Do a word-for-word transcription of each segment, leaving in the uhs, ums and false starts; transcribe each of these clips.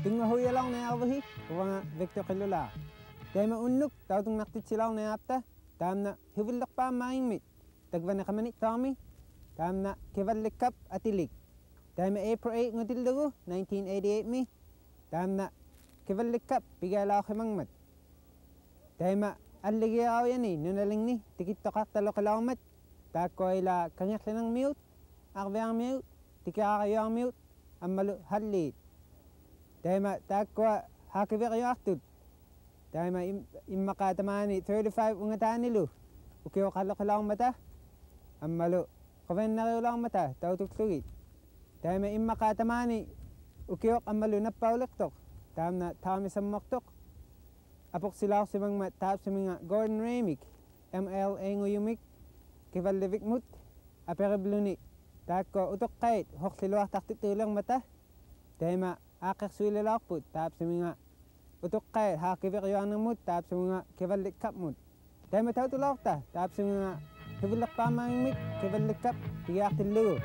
Tingmahuya lang na arvahi, kuwanga Victor Kolola. Dahil Inuk, tautong naktit silang na apta, tam na Kivalliq pa maingmit. Tagwa na kamanit kami, tam na Kivalliq Cup at ilik. Dahil April eighth ng tildugo, nineteen eighty-eight mi, tam na Kivalliq Cup, pigala ako mangmat. Dahil ma, aligi ako yan eh, nunaling ni, tikit tokak talo kalamat. Tako ay la kanyak lang ng mute, akbe ang mute, tikaka kayo ang mute, ang malu halit. Dahil ma, tako hakibi kayo aktut. Dahil ma, im, im makatamani, thirty-five ungataan nilo. Ukiyo kalo kalawang mata, ang malu, kawen na kayo lang mata, tautuk-tugit. Dahil ma, im makatamani, ukiyo ang malu na pauliktok, tam na tami sa maktok. Apok sila ako sa mga tap sa mga Gordon Ramik, M L A nguyumik, Kivalliq mut, aperibluni. Tako utok kahit, hok siluak taktitulang mata. Dahil ma, akak suila lakput, tap sa mga utok kahit, hakibiq yung ng mut, tap sa mga Kivalliq Cup mut. Dahil ma tautulak ta, tap sa mga Kivalliq pamangmik, Kivalliq Cup, tiyak tilu.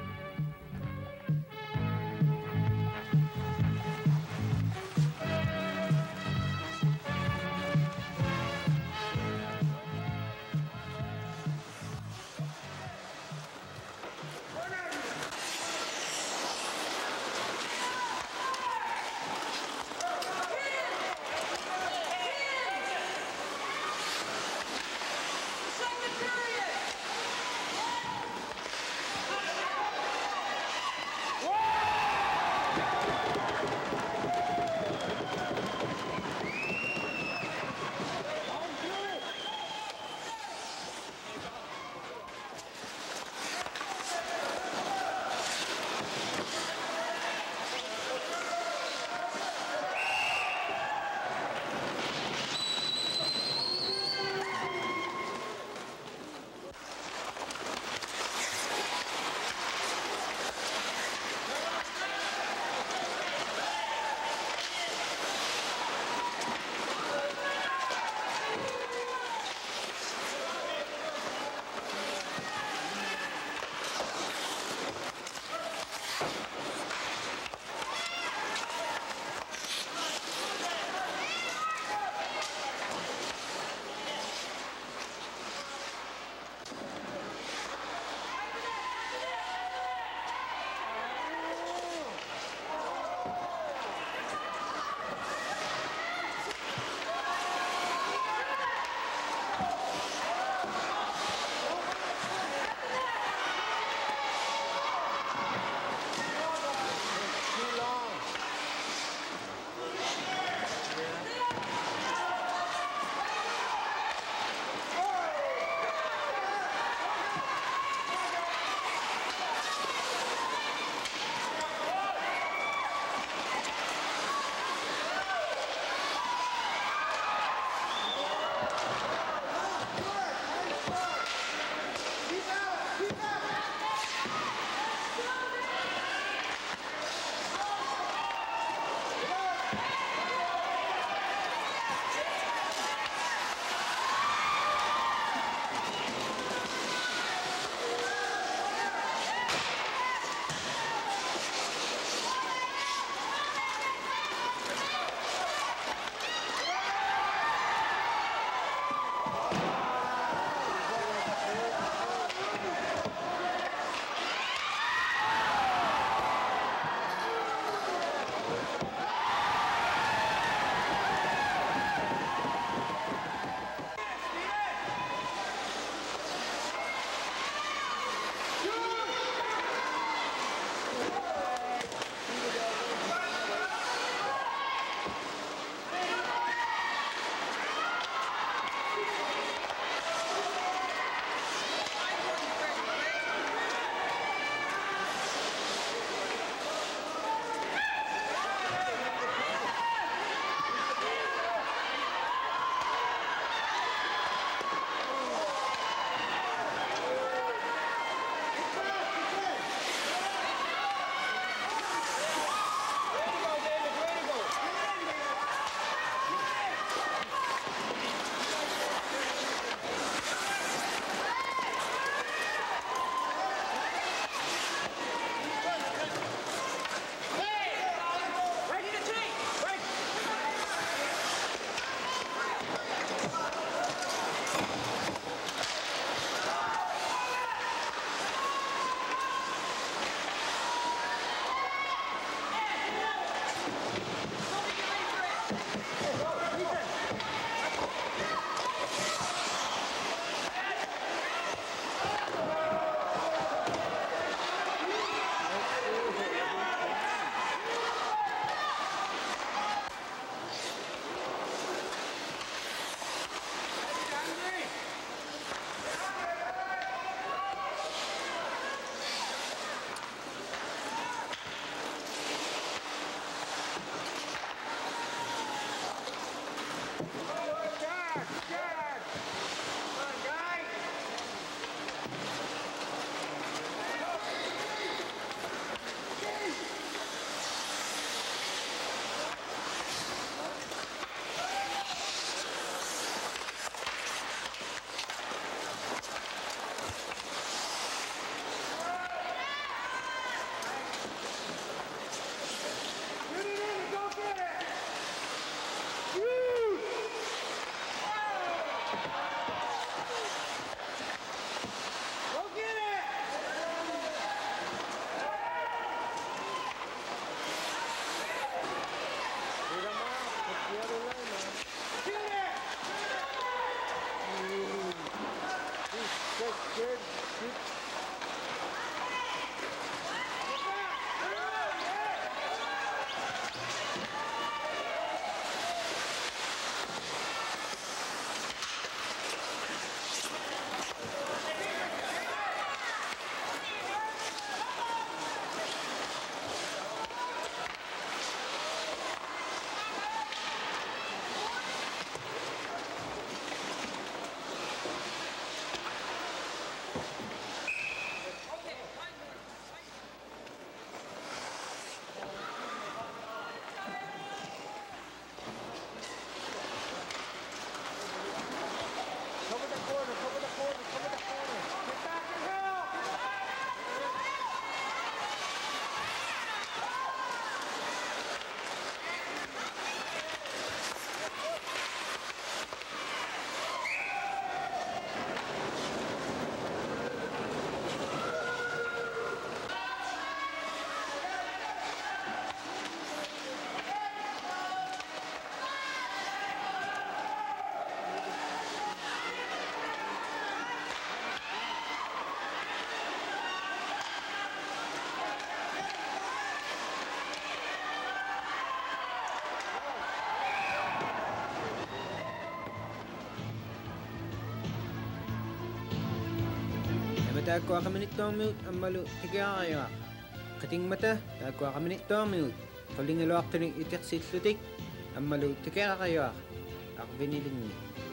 taakua kamanit toamiut ammalu tikiaqayuaq qatingmata taakua kamanit toamiut qolingaluartunik itiqsillutik ammalu tikiaqayuaq aqvinilinni.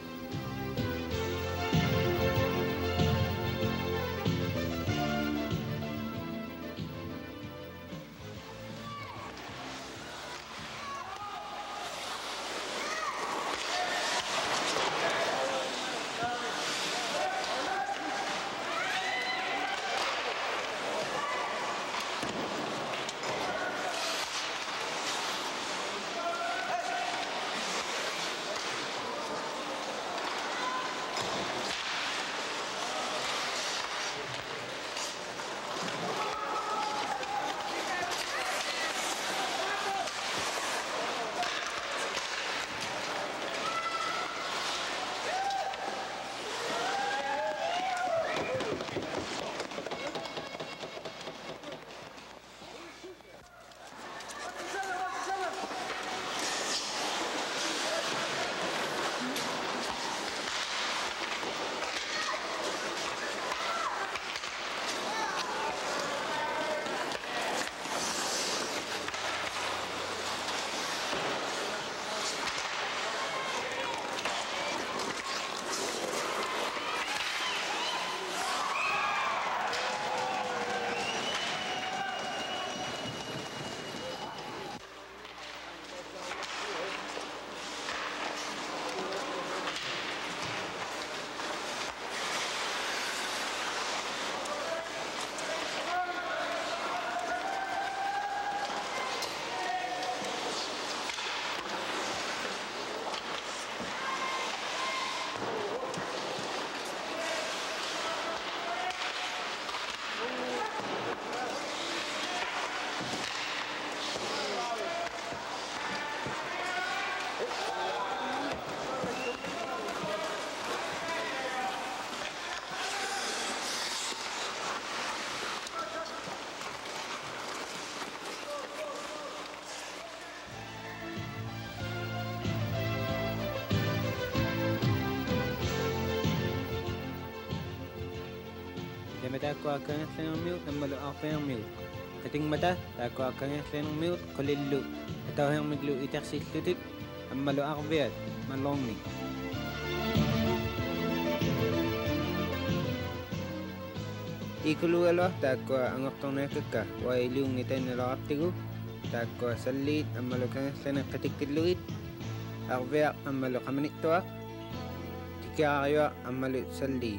Taakua kangaslang miut ammalu aqpayang miut qatingmata taakua kangaslang miut qolillu atauhang miglu itiqsillutik ammalu aqviat malongni ikulualua taakua angortornaakakka wailuungitanilaqartigu taakua salliit ammalu kangaslang qatikkulluit arviaq ammalu qamanittuaq tikiaqayuaq ammalu salliit.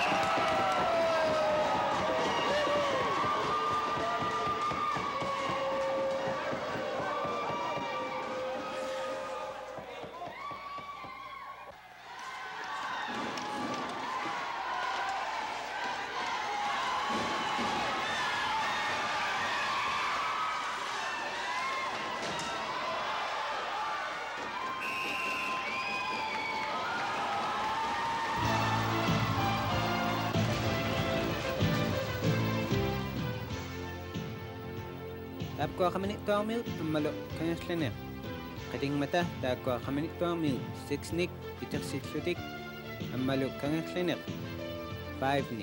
Tapko kami tuang miut malo kanyas lene. Kading mata tapko kami tuang miut six nick itak six lutik malo kanyas lene. Five nick.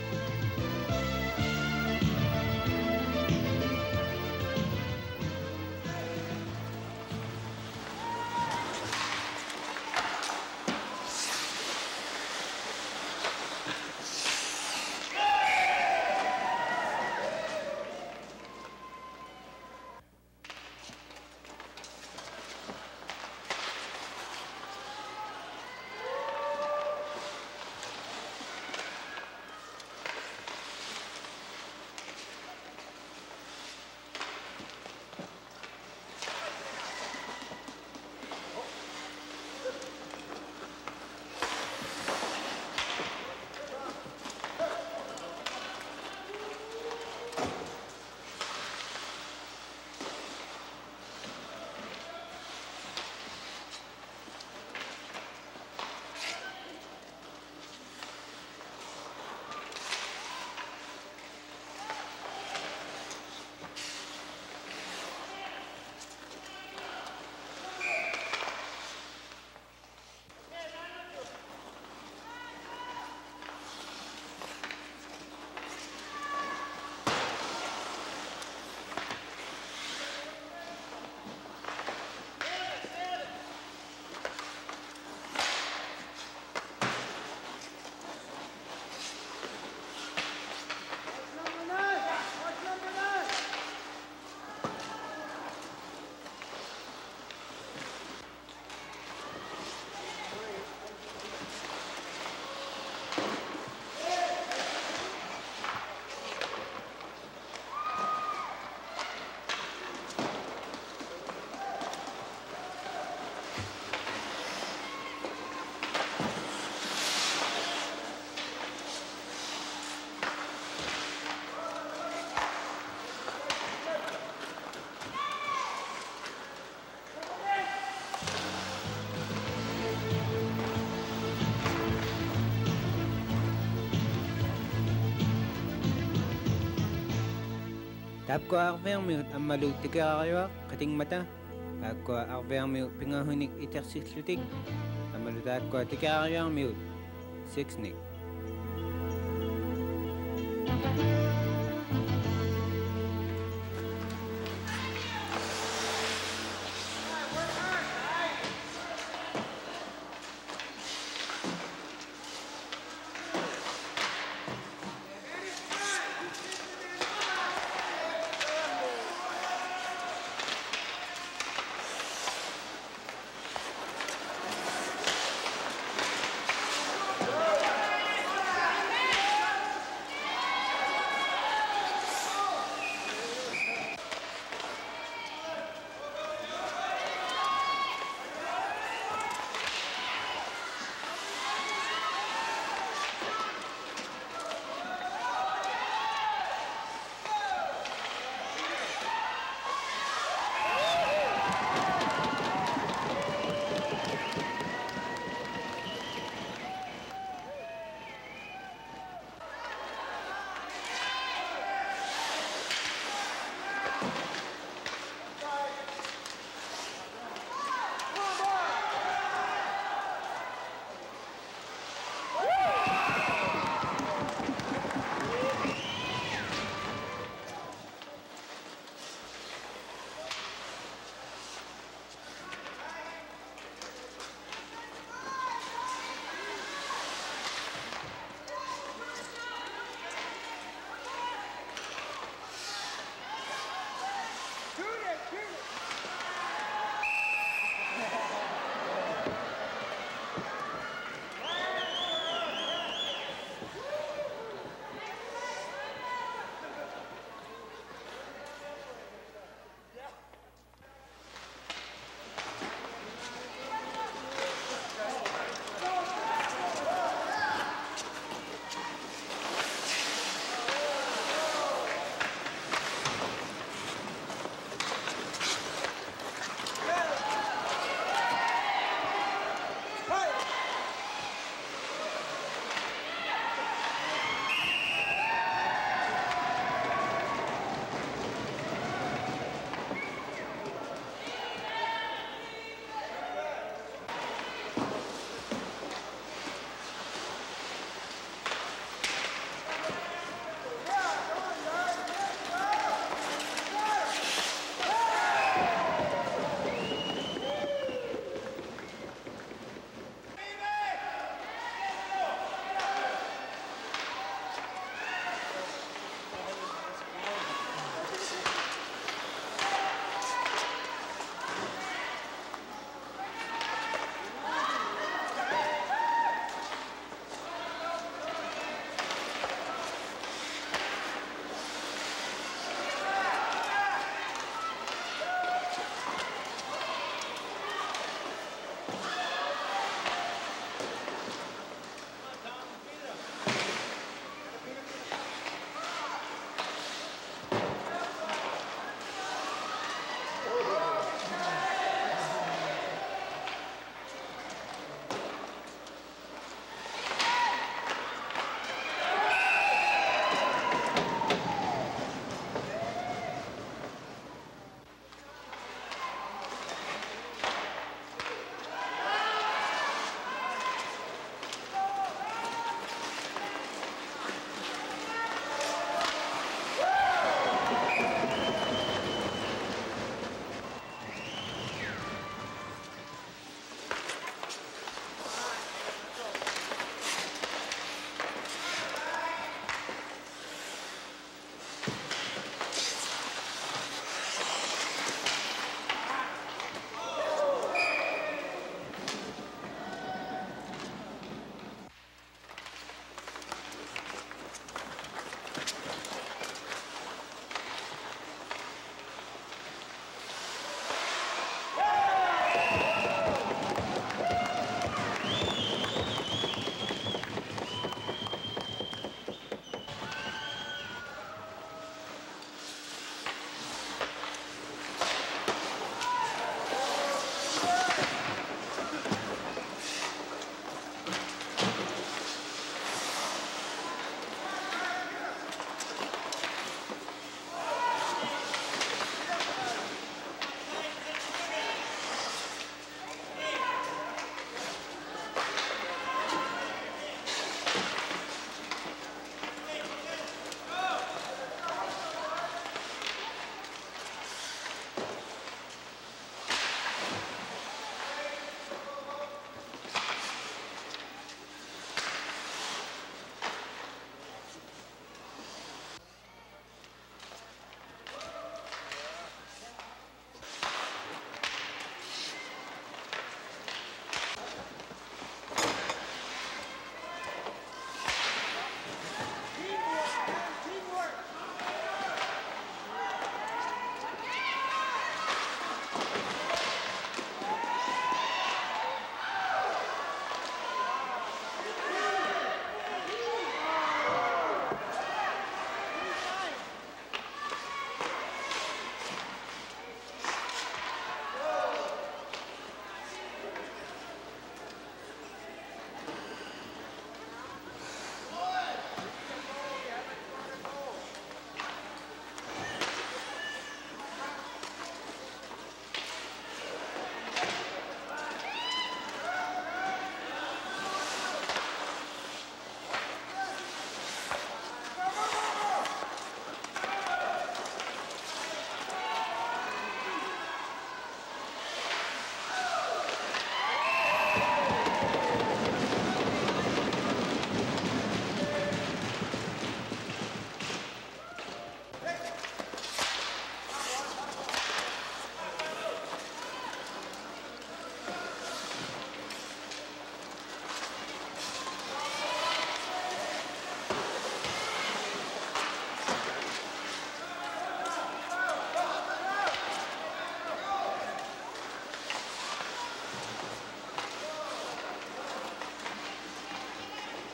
Tapko arveng miut amalu tikarawa kating mata. Tapko arveng miut pingahunik itak six lutik. Amalu tapko tikarawa miut six nick.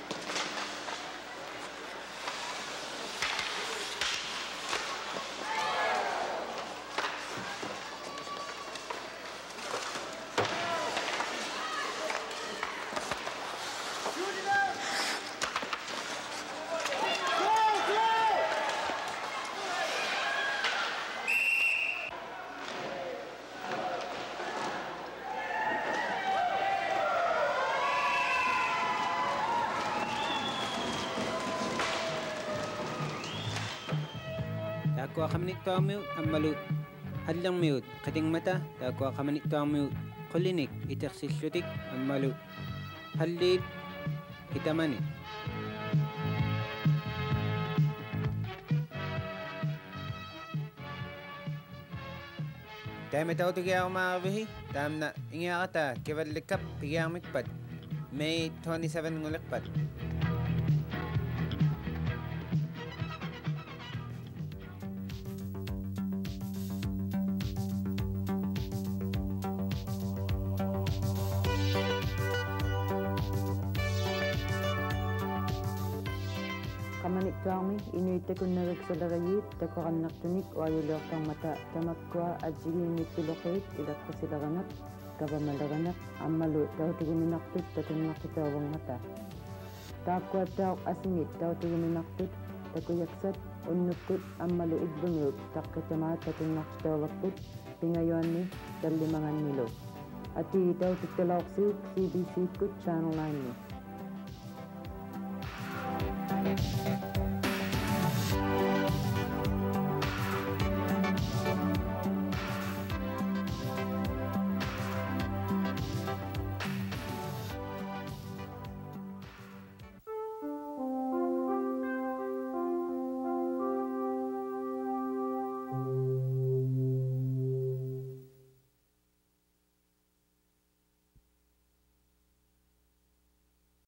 Takwa kami nito miut amalu hadlang miut kating mata takwa kami nito miut kulinik itaksillutik amalu halid hitamani Tama tao tu kaya umawihi tam na inga kata Kivalliq kap kaya mikpat May twenty-seven ngulikpat Kamanik Tami, Inuit Kunarek Salarayit, Takoranaktunik, Wayuliakang Mata, Tamakwa, Ajigi Inuit Pilokait, Ilat Kasilaganak, Kabamalaganak, Amalu, Tau Tiguminaktut, Tatunakitawang Mata. Takwa Tau Asingit, Tau Tiguminaktut, Takuyaksat, Unukut, Amalu Idbungut, Takatama, Tatunakitawakut, Pingayoni, Dalimangan Milo. Ati Tau Tikalauksik, C B C Kut, Channel nine.